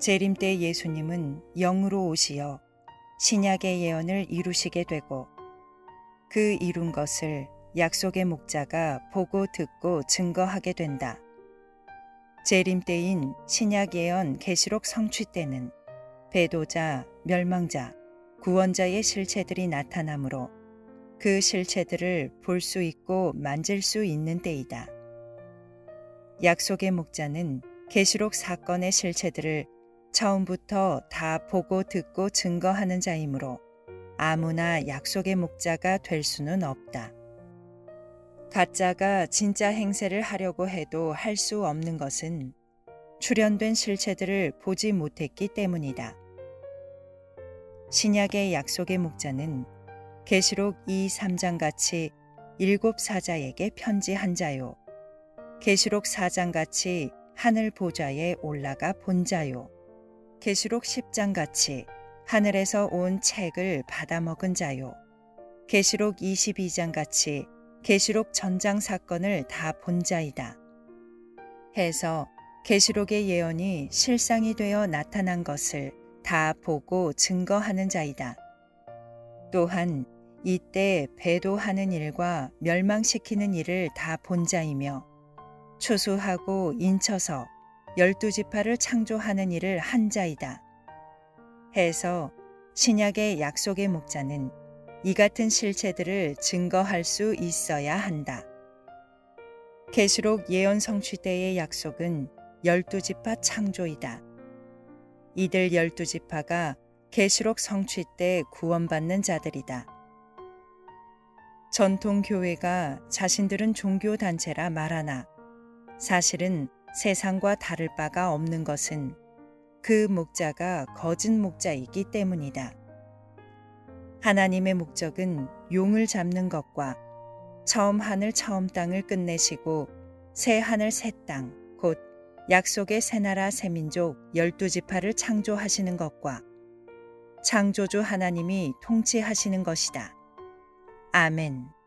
재림 때 예수님은 영으로 오시어 신약의 예언을 이루시게 되고 그 이룬 것을 약속의 목자가 보고 듣고 증거하게 된다. 재림 때인 신약 예언 계시록 성취 때는 배도자, 멸망자, 구원자의 실체들이 나타나므로 그 실체들을 볼 수 있고 만질 수 있는 때이다. 약속의 목자는 계시록 사건의 실체들을 처음부터 다 보고 듣고 증거하는 자이므로 아무나 약속의 목자가 될 수는 없다. 가짜가 진짜 행세를 하려고 해도 할 수 없는 것은 출현된 실체들을 보지 못했기 때문이다. 신약의 약속의 목자는 계시록 2, 3장 같이 7 사자에게 편지한 자요. 계시록 4장 같이 하늘 보좌에 올라가 본 자요. 계시록 10장 같이 하늘에서 온 책을 받아먹은 자요. 계시록 22장 같이 계시록 전장 사건을 다 본 자이다. 해서 계시록의 예언이 실상이 되어 나타난 것을 다 보고 증거하는 자이다. 또한 이때 배도하는 일과 멸망시키는 일을 다 본 자이며 추수하고 인쳐서 12지파를 창조하는 일을 한 자이다. 해서 신약의 약속의 목자는 이 같은 실체들을 증거할 수 있어야 한다. 계시록 예언 성취 때의 약속은 12지파 창조이다. 이들 12지파가 계시록 성취 때 구원받는 자들이다. 전통교회가 자신들은 종교단체라 말하나 사실은 세상과 다를 바가 없는 것은 그 목자가 거짓 목자이기 때문이다. 하나님의 목적은 용을 잡는 것과 처음 하늘 처음 땅을 끝내시고 새 하늘 새 땅 곧 약속의 새 나라 새 민족 12지파를 창조하시는 것과 창조주 하나님이 통치하시는 것이다. 아멘.